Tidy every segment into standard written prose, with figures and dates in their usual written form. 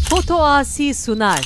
Foto Asi sunar.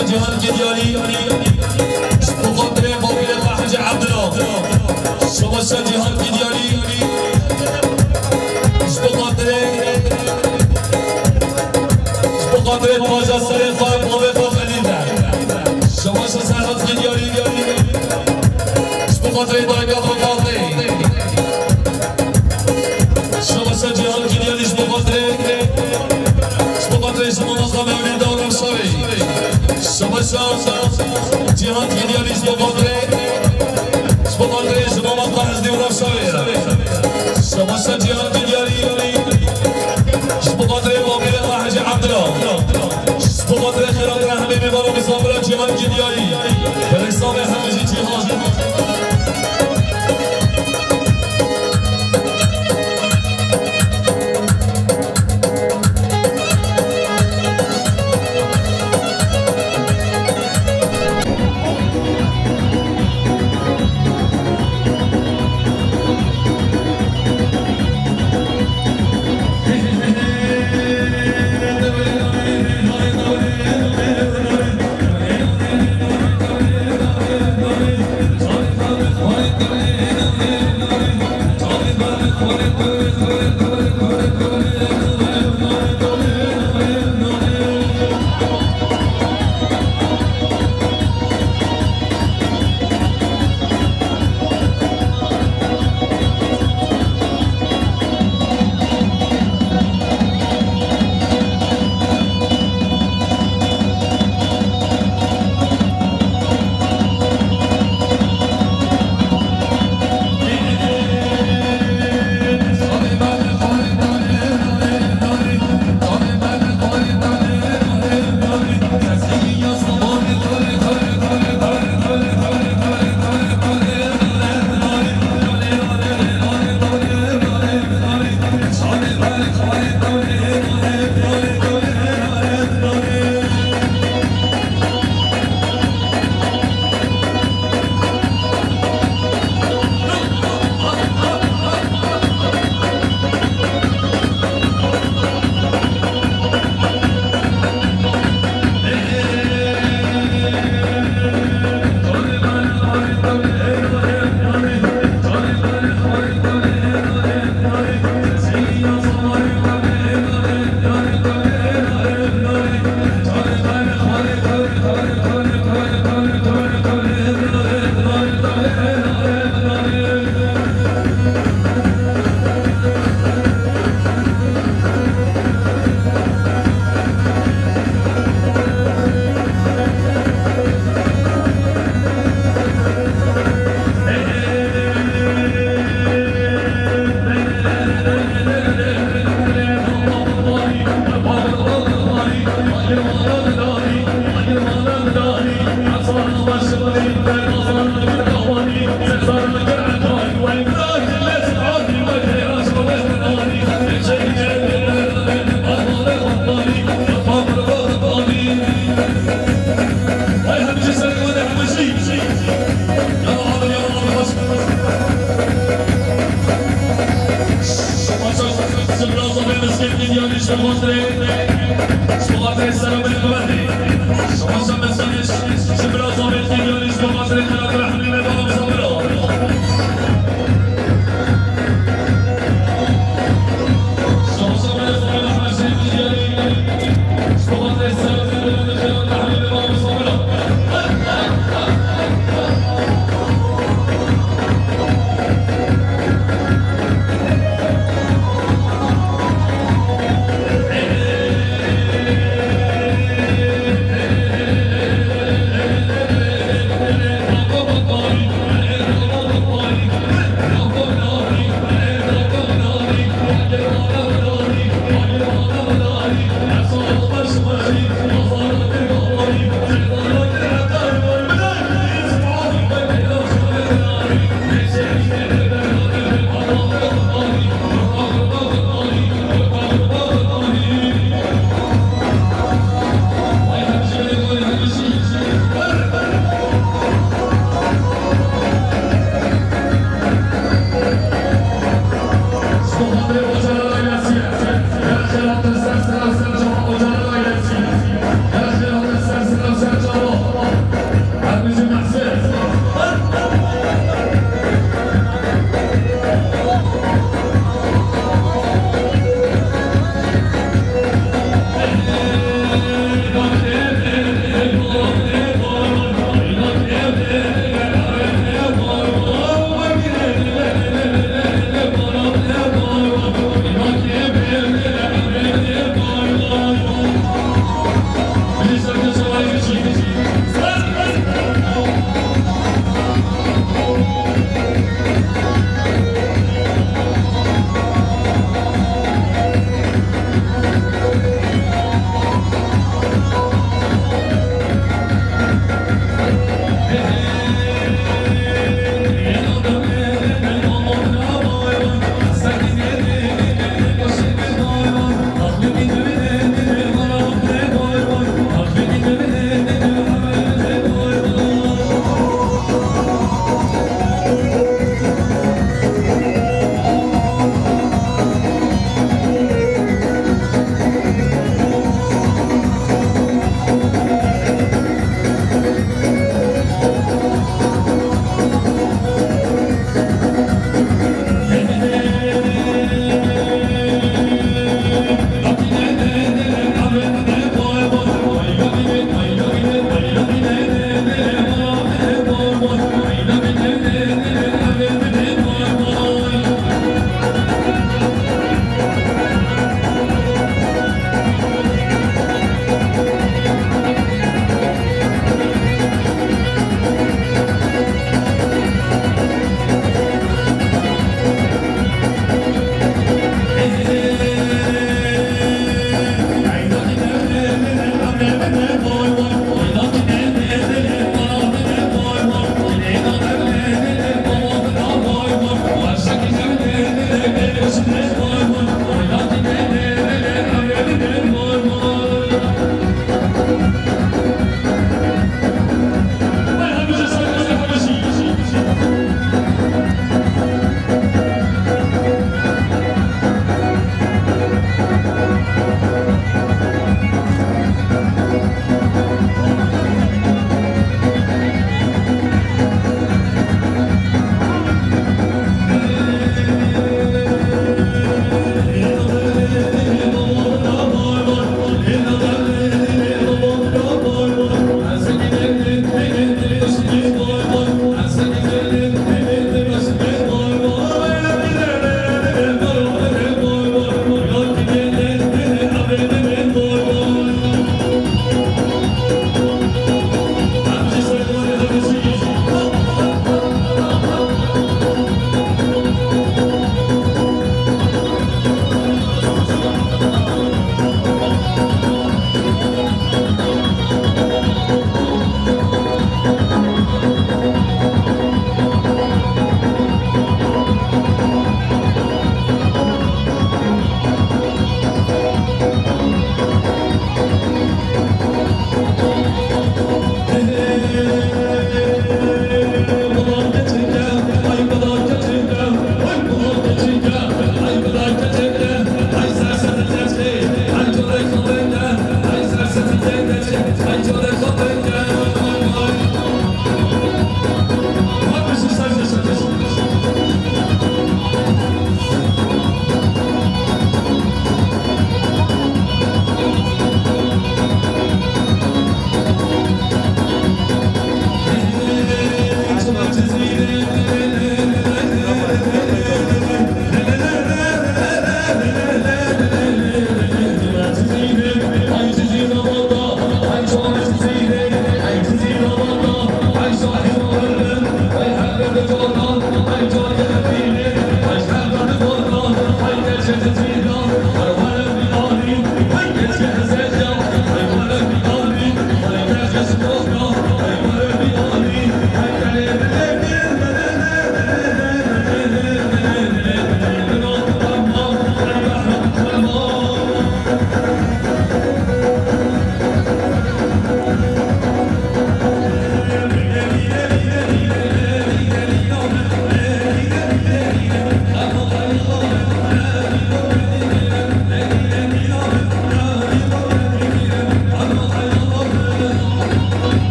جهان كديالي بخاطر بابي الحاج عبد الله شمس جهان كديالي بخاطر ماجا سرقة بابي فخلينا شمس سرقة كديالي بخاطر دايما فخاطر شمس جهان كديالي بخاطر اسمه نظام مولد ورمشاوي شمس جهان كديالي بخاطر اسمه مقطع حزدي ورمشاوي شمس جهان كديالي بخاطر بابي الحاج عبد الله بخاطر خيرات حبيبي بابا بصابر جهان كديالي بالحساب حمزي جهان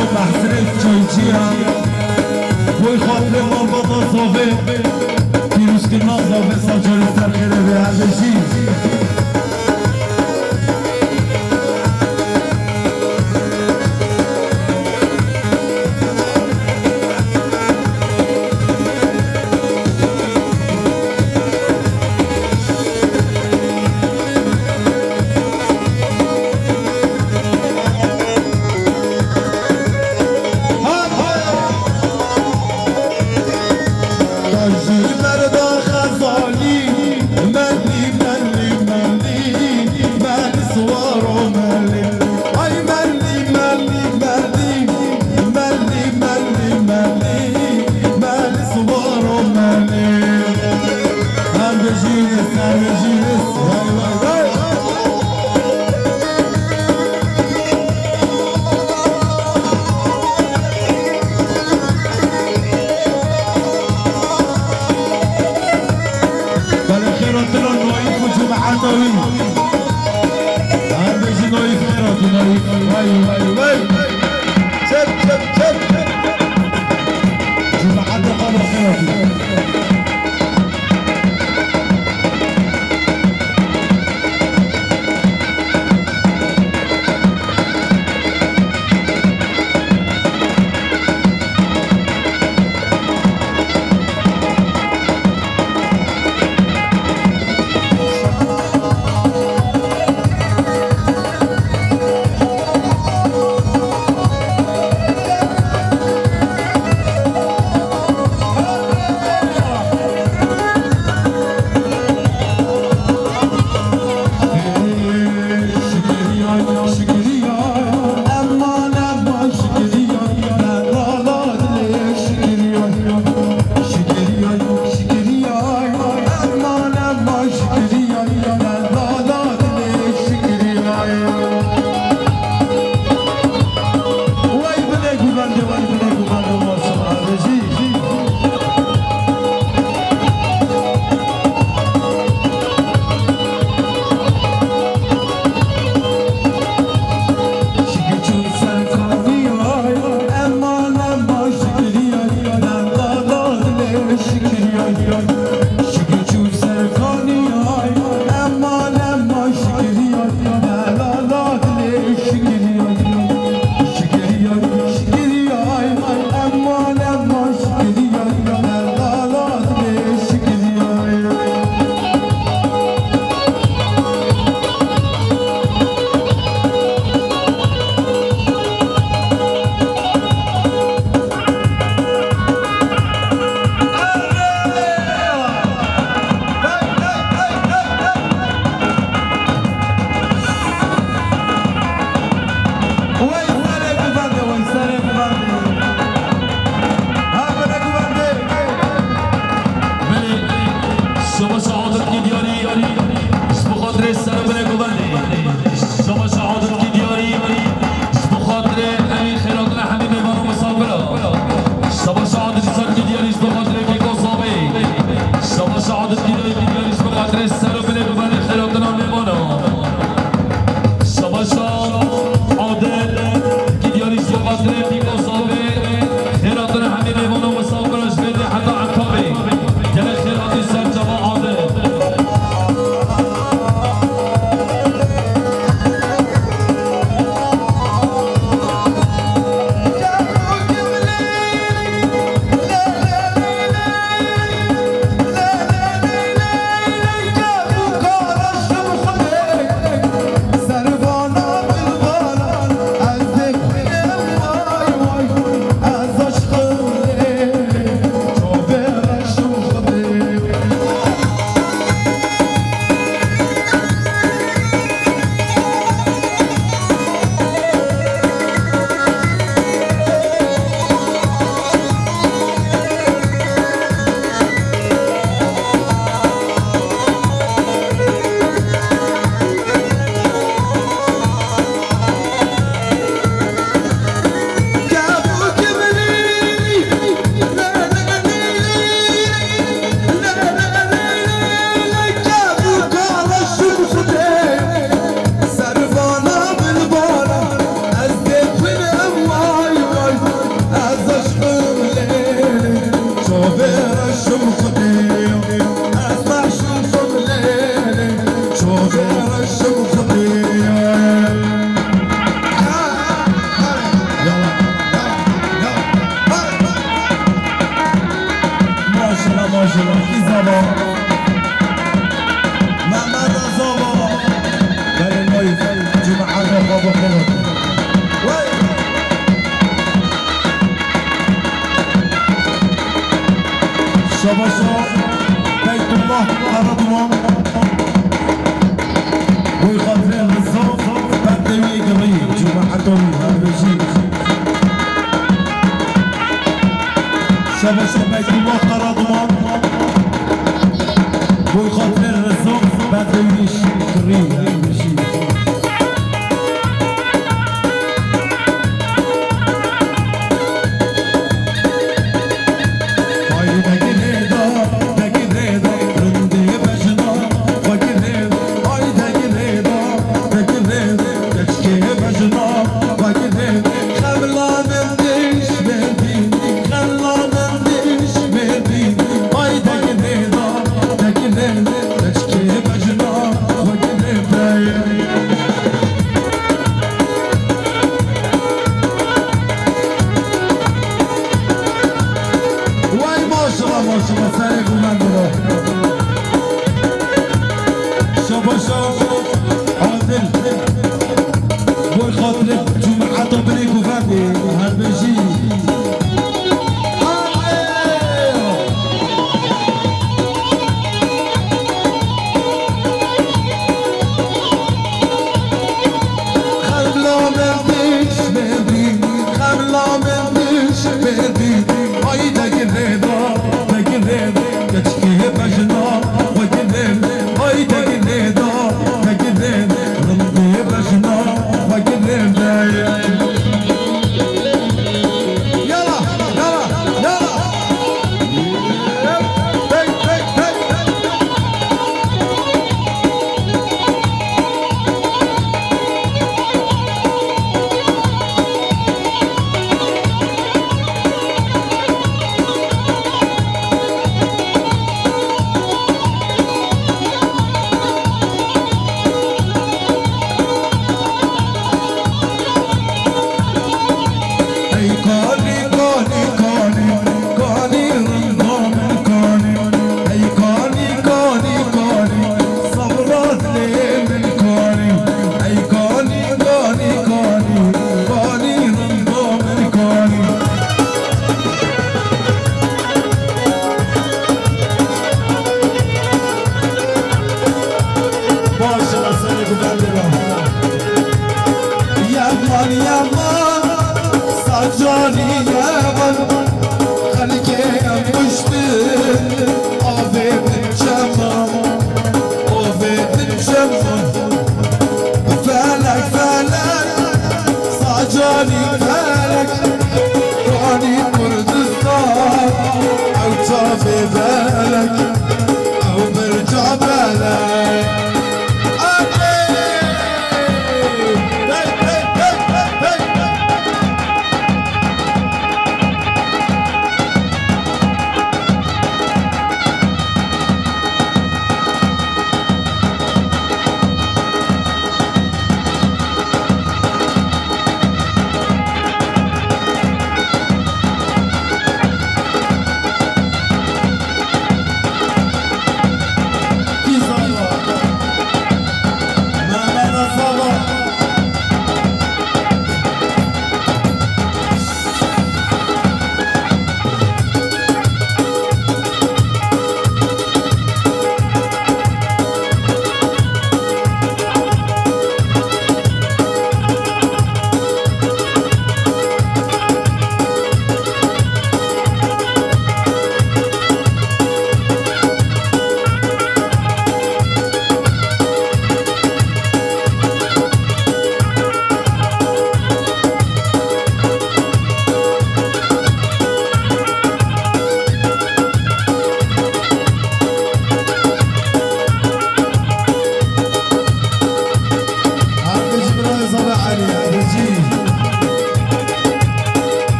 و محصر چایچی هم بوی خاطر ما با نازاوه دیروز که نازاوه ساجاری سرخیره به هردشی من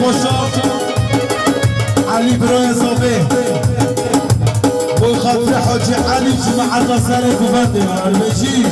خوشا علی برای اضافه بوی خاطر حاجی علی جمعه سر گفته من بشی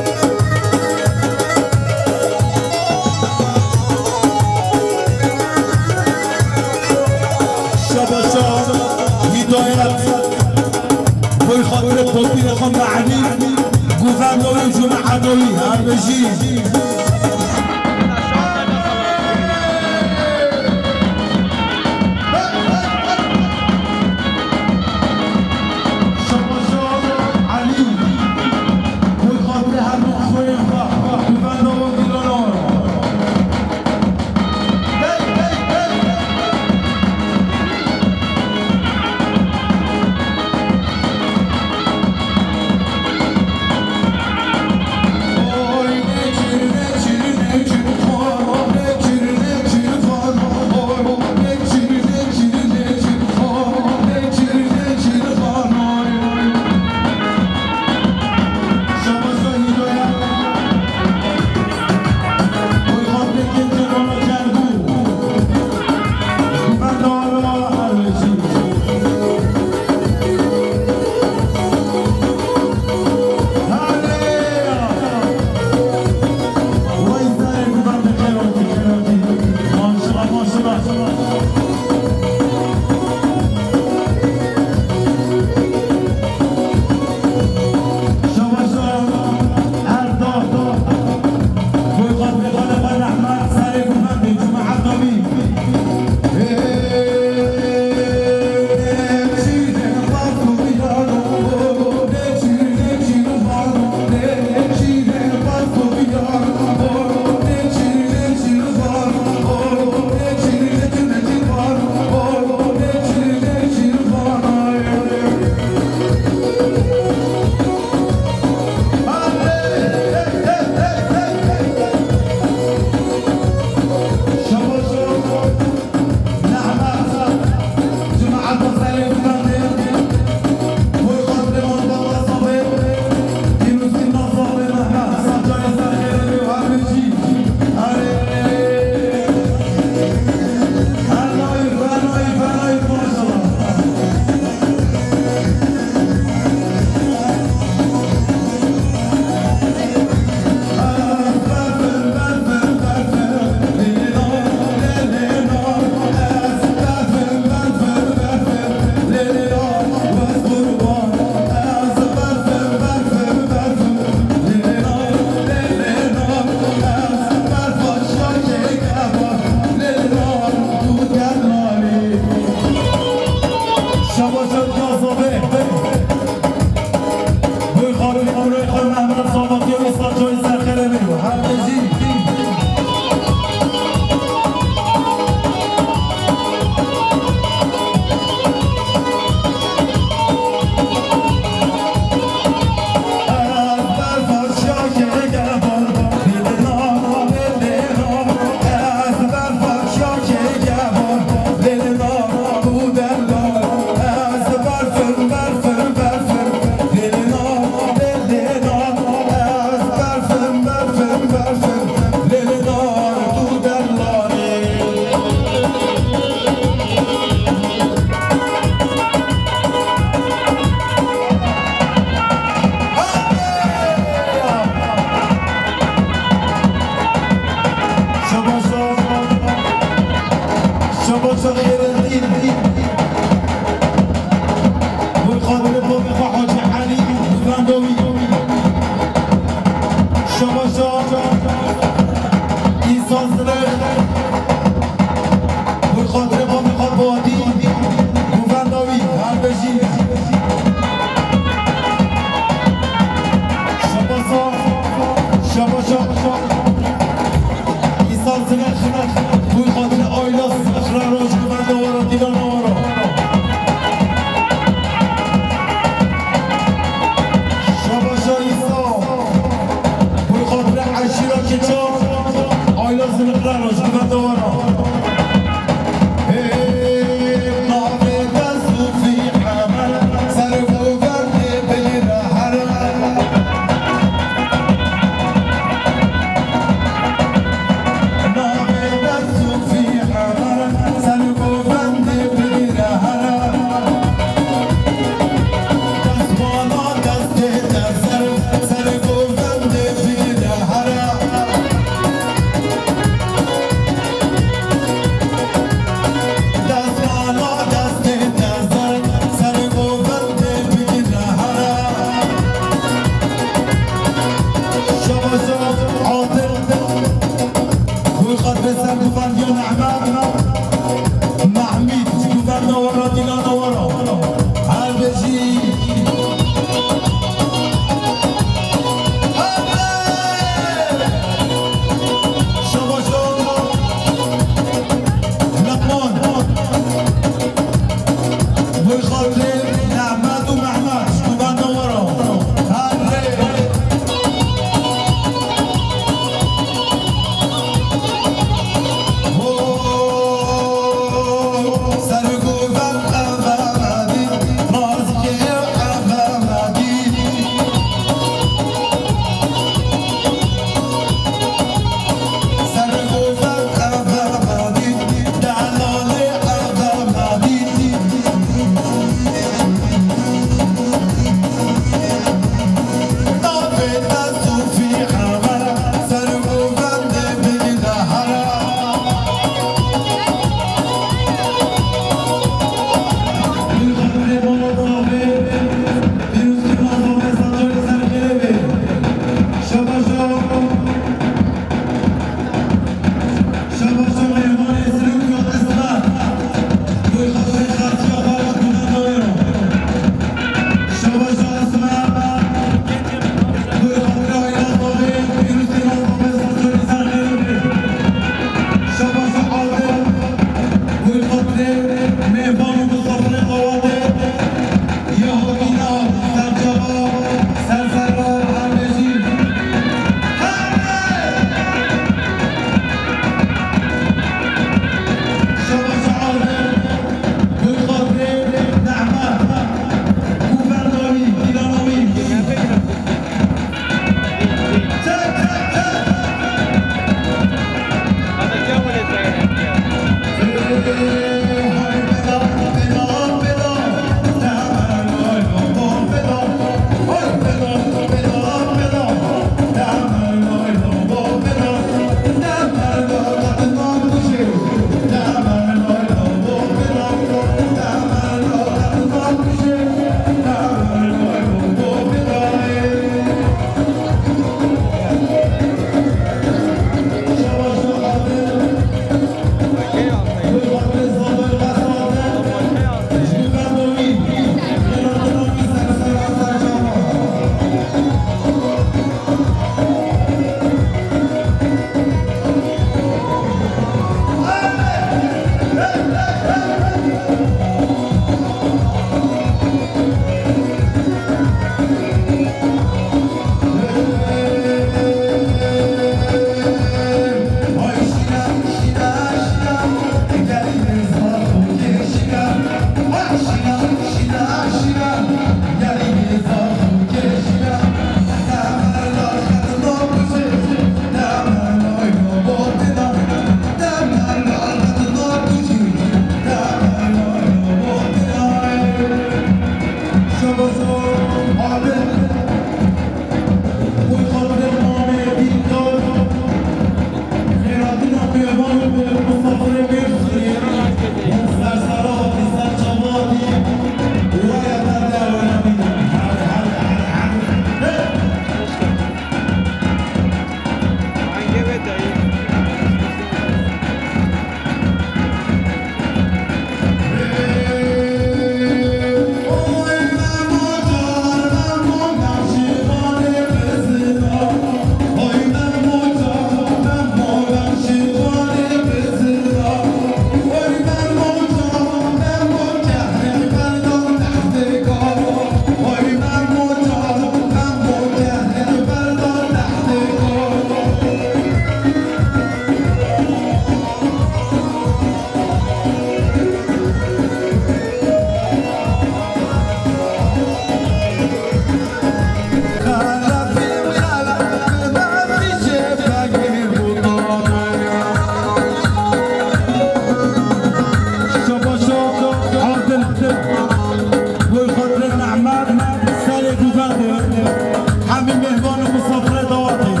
همین مهمان مسافر دعاتی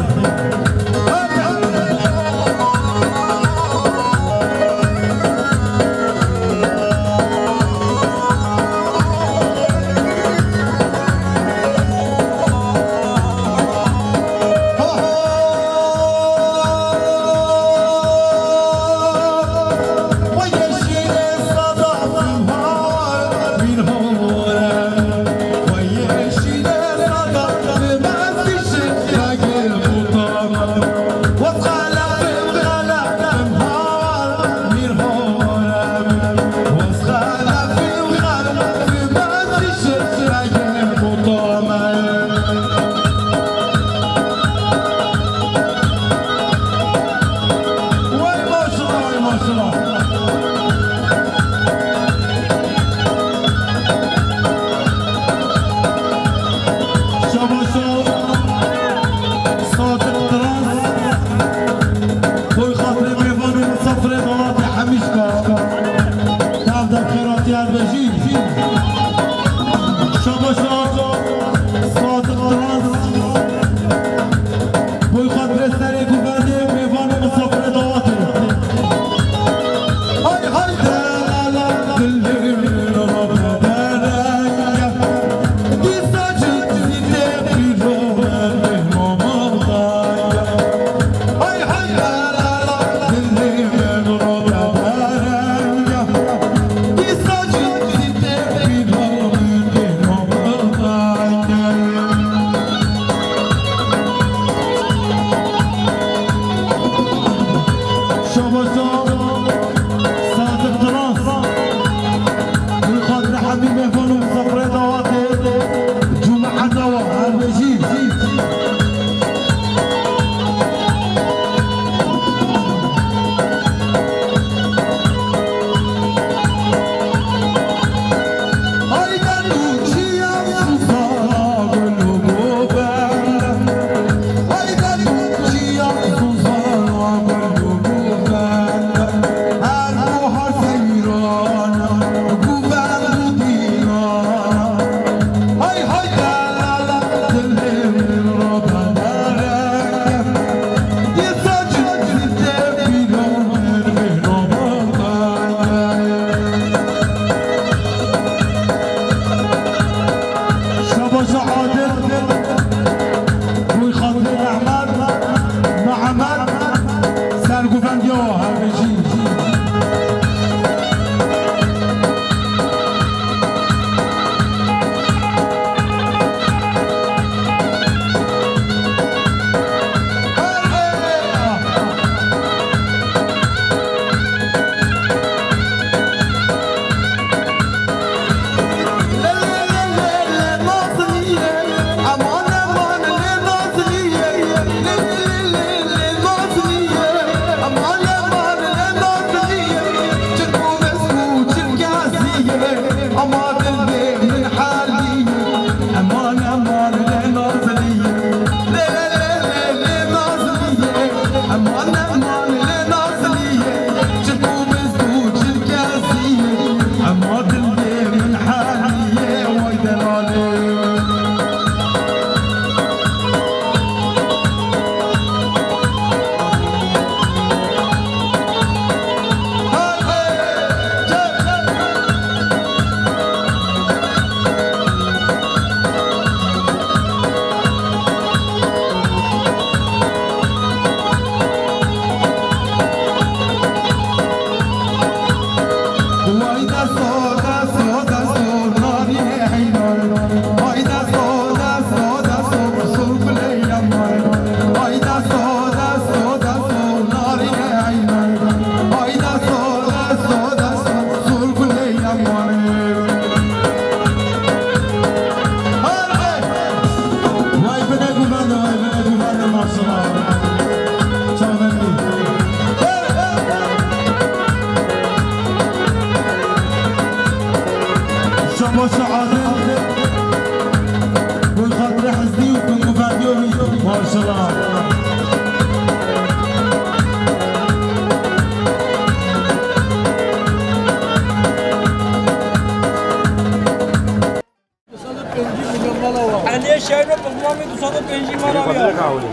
بخوامي 250 مالا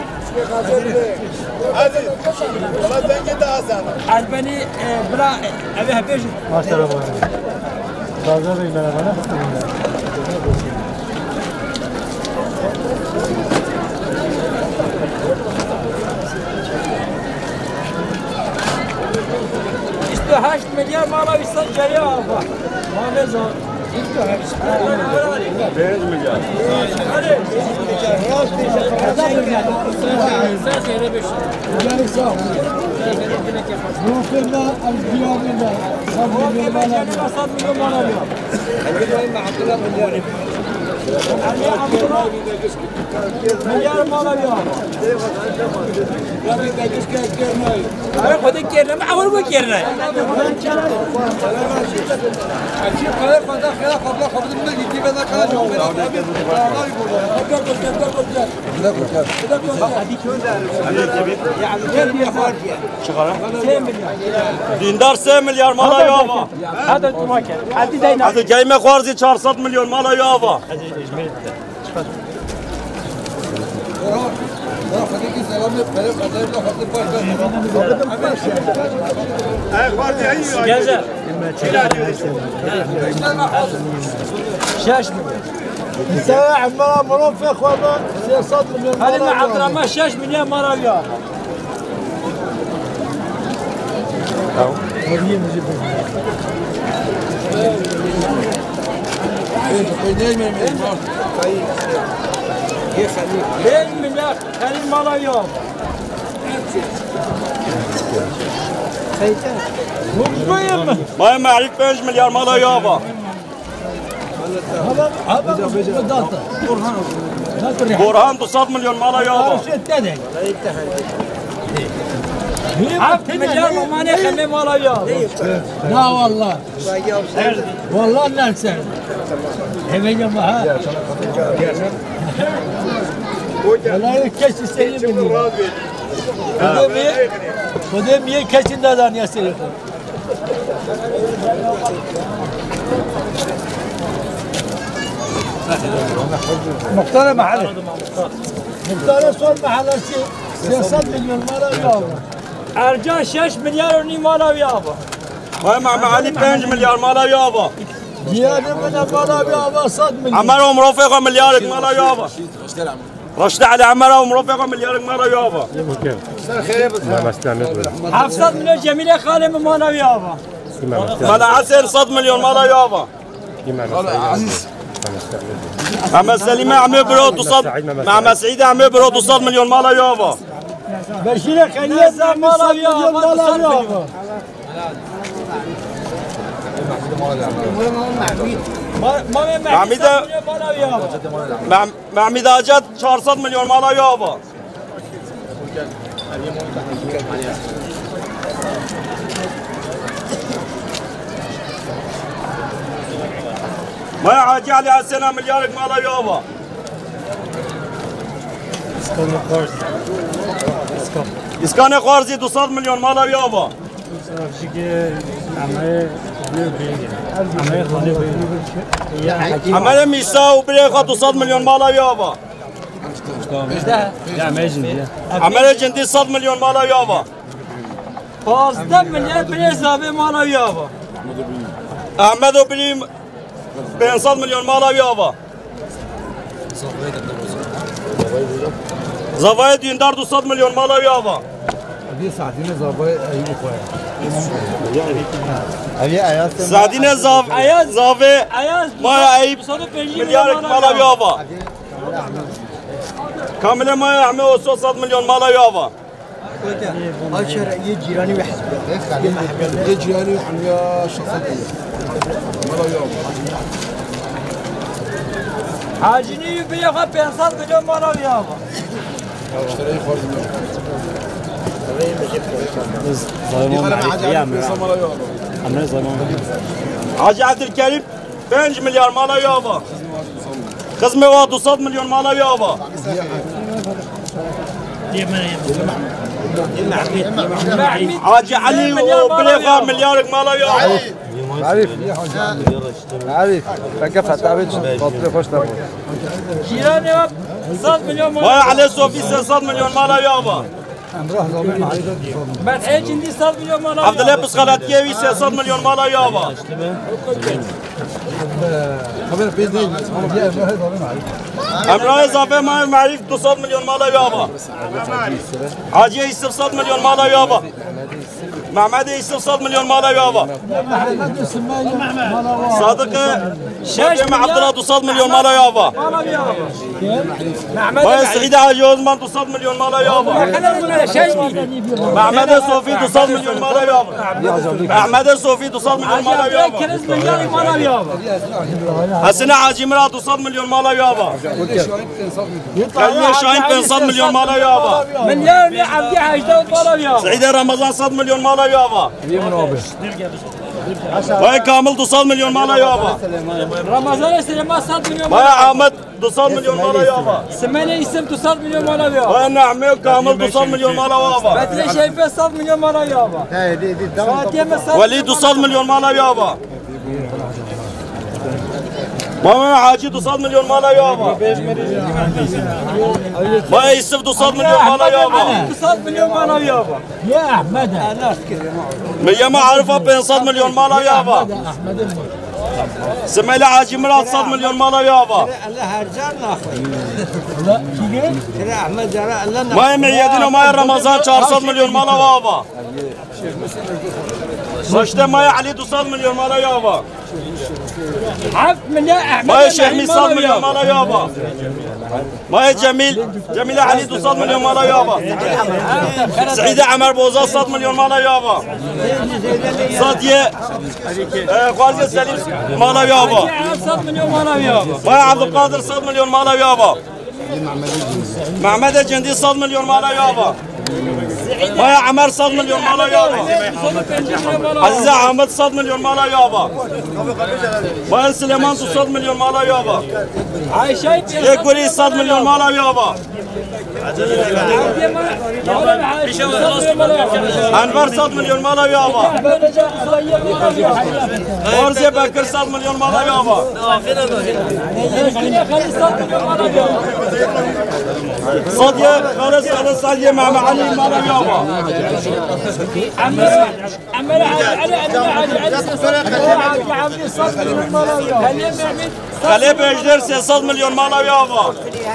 عزيز والله تنجي داسان عجبني بلا ابيها بيش ما اشترى تازه بينا انا işte 8 milyar mala istan ya abla. Mala zor. İşte 5 milyar hadi. Sen seyre beş. Yani sağ ol. Bu firma al-Diyabında sabır vermeler. Masad milyon mala ya. مليار مالا يا أنا خذ الكيرنا ما أول كيرنا Dindar 3 milyar mala yava. هذا المكان هذه دينا Hadi geyme kvarzi 400 milyon mala yava. جزء شاش ساعة عمرها مرافق وما سياسات من هذه مع عبد الرحمن شاش مليون مرة يا بين مليار خلي مرة يا Maya ma'rif 5 milyar mala yava. هذا بداتا Burhan 200 milyon mala yava. عبد مليار ماني خلي مرة يا لا والله والله ننسى هي جماعة والله يكش سيء مني خدم يكش دادان يا سيد مختار محل مختار صور محل سياسات مليون مرة يابا ارجع 6 مليار وني مالا يابا Maya ma'ali 5 milyar mala yava. زيادة من المرة يابا صد مليون عمره مرافقه مليارك ملا يابا. رشد على عمره ومرافقه مليارك ملا يابا. حفصة مليون جميلة خالي من مالا يابا ملا عسل 100 مليون ملا يابا. محمد سليمة عم يبرو 200 محمد سعيد عم يبرو 200 مليون ملا يابا. بشير خليه زمان مالا يابا محمد اجد 400 مليون مالا يابا. ما يعاجي على السنة مليارك مالا يابا. اسكان قارزي 200 مليون مالا يابا. عمل ميسا وبريخة 200 مليون مالا يابا. عمل جندي 100 مليون مالا يابا. 15 مليار بريزابي مالا يابا احمد وبريم 500 مليون مالا يابا. زوايد يندار 200 مليون مالا يابا. سعدين زاف زافي ما عيب مليارك مالا يابا. كاملة ما يعمل 300 مليون مالا يابا. جيراني ويحسب جيراني وحنا شخصية مالا يابا عاجني بيخا 500 مليون مالا يابا اشتري خالص حاجي عبد الكريم 5 مليار مالا يابا. خزمة 200 مليون مالا يابا. حاجي علي وبليغة مليارك مالا يابا. عارف عارف فكفت تعبت خاطر خوش تبود جيراني 100 مليون ما مالا عليه صوفي 300 مليون مالا يابا مدحي جندي 100 مليون مالا عبد الله بسخلاتيوي 300 مليون مالا يابا خبر بيدي امراه اضافه ما معرف 200 مليون مالا يابا حاجي يوسف 100 مليون مالا يابا محمد يوسف 100 مليون مالا يابا صادق شيخ عبد الله 200 مليون مالا يابا ما سعيد حاجي عثمان 200 مليون مالا يابا محمد صوفي 200 مليون مالا يابا محمد صوفي 200 مليون مالا يابا حسن حاجي مراد 200 مليون مالا يابا كلمة شاهين 500 مليون مالا يابا مليون عبدي حاجة مالا يابا سعيد رمضان 100 مليون مالا يابا باي كامل 200 مليون مالا يابا رمضان سليمان 100 مليون باي مالا احمد 200 مليون مالا يابا سمانة يسم 200 مليون مالا يابا باي نعمي كامل 200 مليون مالا يابا بدري شايفة 100 مليون مالا يابا فاتيمة 100 وليد 200 مليون مالا يابا ماما حاجي 200 مليون مالا يابا باي يوسف 200 مليون مالا يابا 200 مليون مالا يابا يا أحمد مية ما عارفة 500 مليون مالا يابا سميلة حاجي مراد 100 مليون مالا يابا الله هرجعنا اخوي ترى احمد ترى الله ماي معيدين وماي رمضان 400 مليون مالا يابا صشته ماي علي 200 مليون مالا يابا عف من يا أحمد ماي شيخ 100 مليون مالا يابا ماي جميل علي 200 مليون مالا يابا سعيدة عمر بوزا 100 مليون مالا يابا صادية غازي سليم مالا يابا 100 مليون مالا يابا ماي عبد القادر 100 مليون مالا يابا محمد الجندي 100 مليون مالا يابا ماي عمر 100 مليون مالا يابا عزيزة احمد 100 مليون مالا يابا ماي سليمان 200 مليون مالا يابا يكوري 100 مليون مالا يابا انور 100 مليون مالا يابا ورزي بكر 100 مليون مالا يابا صديق خالص صديق مع علي مالا يابا عمال علي خليه بيجدر 600 مليون مالا يابا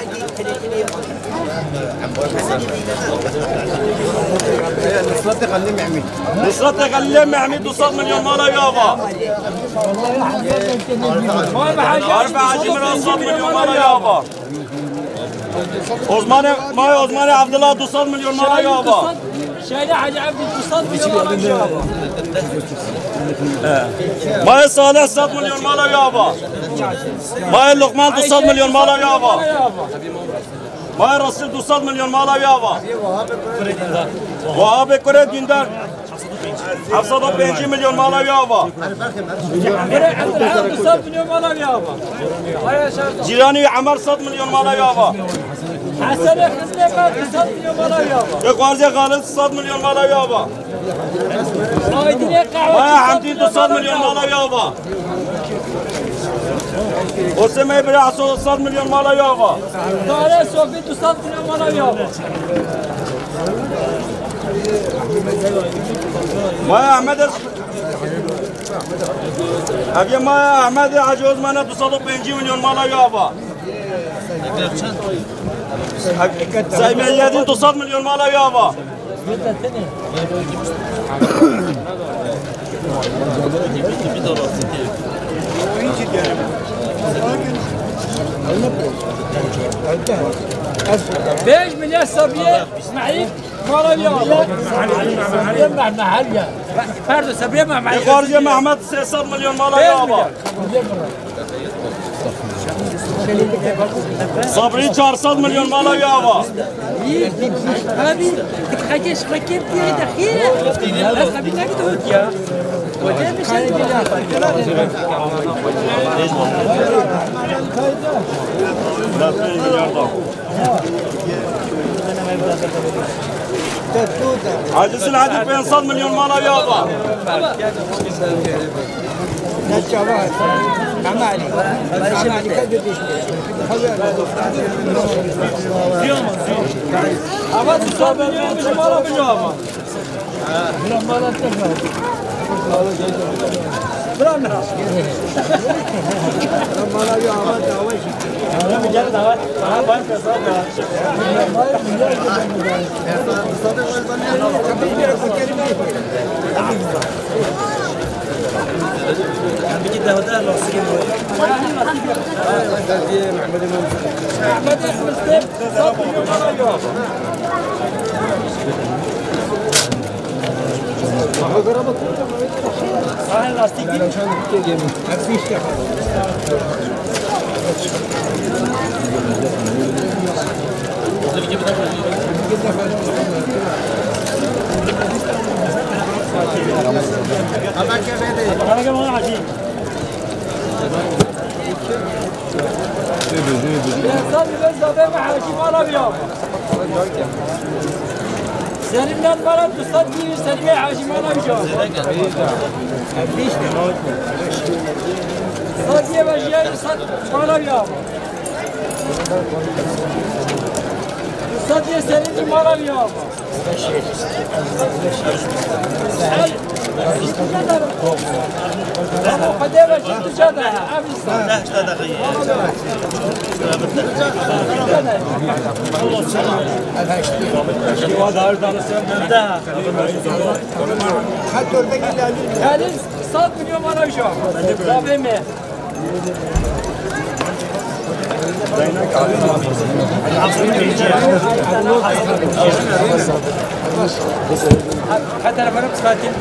نصرت خليه معمي 200 مليون مالا يابا عارف حاجي من 100 مليون مالا يابا عثمان عبد الله 200 مليون مالا يابا شايله حاجه عبد 200 مليون مالا يابا ماي صالح 100 مليون مالا يابا ماي لقمان 200 مليون مالا يابا ماي رسول 200 مليون مالا يابا وهاب كره دیندار 750 مليون مالا يابا 200 مليون مالا يابا جيراني عمر 100 مليون مالا يابا حسن خزنه 200 مليون مالا يابا غازي خالد 100 مليون مالا يابا ماي حمدي 200 مليون مالا يابا وسمي براسو 100 مليون مالا يابا طالع صوفي 200 مليون مالا يابا ماي احمد ابي ماي احمد عجوز مانا 250 مليون مالا يابا سامي يادين 200 مليون مالا يابا بيج مليار صبيه اسماعيل مالا يابا مع محليا فرد صبيه مع محليا خارجي محمد 600 مليون مالا يابا صبري 400 مليون مالا يابا هذه تخجش فكرت يا دخيله بس خبيت هود يا وده مش عاجز العدد 500 مليون مالا يابا نجابات عمالي عمالي كدش اما تصاب مش مالا بجامه لا مالا تفهم برانا مالا يا عماد دعوش انا بجد دعوات انا باين كسر بيجي ده لو سكين احمد مسلم صوت مالا صحيح لاستيك انا كمان عجيب يا صاحبي بس هذا ما حاجي ما بيا سلمنا المرض تصدقي سلمي حاجي ما بيجا صدقي بجي صد ما بيا صدقي سلمي ما بيا قدامك شفت جدع عامل صح دقيقة صاد مليون أنا وشام صافي حتى لما نبص فاتن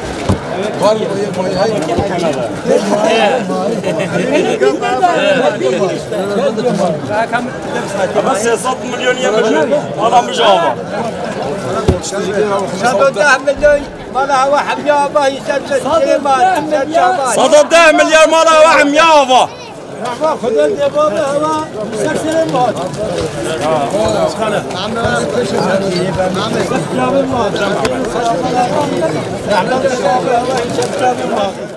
بس 6 مليون يمشي والله مش هذا صدوا 10 مليون مالها واحد يابا يسدد صدوا 10 مليار مالها واحد يابا خذ اليابا هو يسكسر الموت نعم